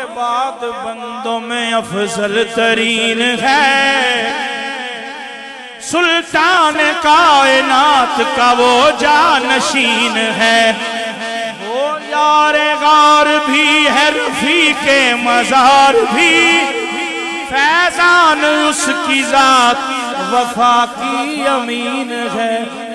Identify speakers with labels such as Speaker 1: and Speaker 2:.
Speaker 1: बाद बंदों में अफजल तरीन है। सुल्तान कायनात का वो जानशीन है। वो यारे गार भी है, रफीके मजार भी, फैजान उसकी जात वफा की अमीन है।